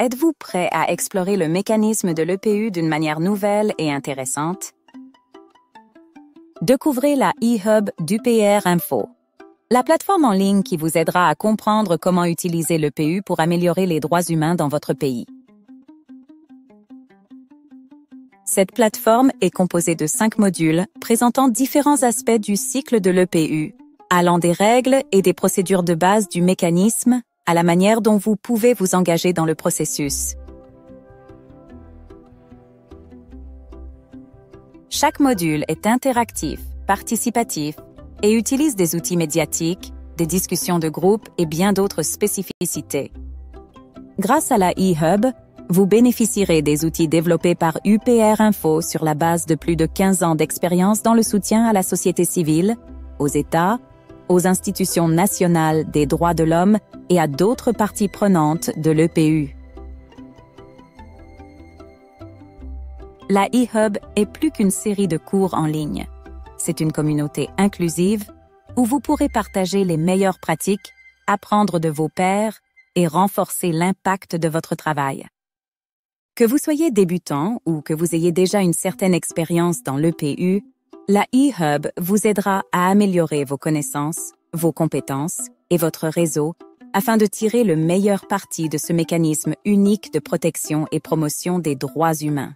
êtes-vous prêt à explorer le mécanisme de l'EPU d'une manière nouvelle et intéressante? Découvrez la e-hub d'UPR Info, la plateforme en ligne qui vous aidera à comprendre comment utiliser l'EPU pour améliorer les droits humains dans votre pays. Cette plateforme est composée de 5 modules présentant différents aspects du cycle de l'EPU, allant des règles et des procédures de base du mécanisme à la manière dont vous pouvez vous engager dans le processus. Chaque module est interactif, participatif et utilise des outils médiatiques, des discussions de groupe et bien d'autres spécificités. Grâce à la e-hub, vous bénéficierez des outils développés par UPR Info sur la base de plus de 15 ans d'expérience dans le soutien à la société civile, aux États, aux institutions nationales des droits de l'homme et à d'autres parties prenantes de l'EPU. La e-hub est plus qu'une série de cours en ligne. C'est une communauté inclusive où vous pourrez partager les meilleures pratiques, apprendre de vos pairs et renforcer l'impact de votre travail. Que vous soyez débutant ou que vous ayez déjà une certaine expérience dans l'EPU, la e-hub vous aidera à améliorer vos connaissances, vos compétences et votre réseau afin de tirer le meilleur parti de ce mécanisme unique de protection et promotion des droits humains.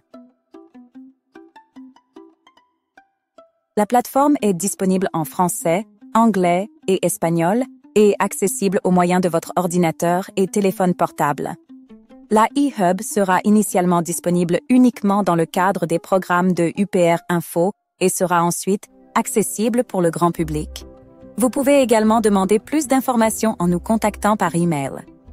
La plateforme est disponible en français, anglais et espagnol et accessible au moyen de votre ordinateur et téléphone portable. La e-hub sera initialement disponible uniquement dans le cadre des programmes de UPR Info et sera ensuite accessible pour le grand public. Vous pouvez également demander plus d'informations en nous contactant par email.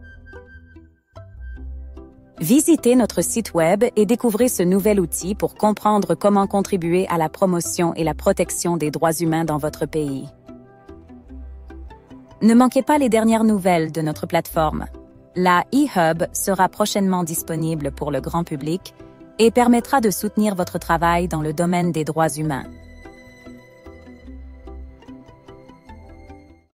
Visitez notre site web et découvrez ce nouvel outil pour comprendre comment contribuer à la promotion et la protection des droits humains dans votre pays. Ne manquez pas les dernières nouvelles de notre plateforme. La e-hub sera prochainement disponible pour le grand public et permettra de soutenir votre travail dans le domaine des droits humains.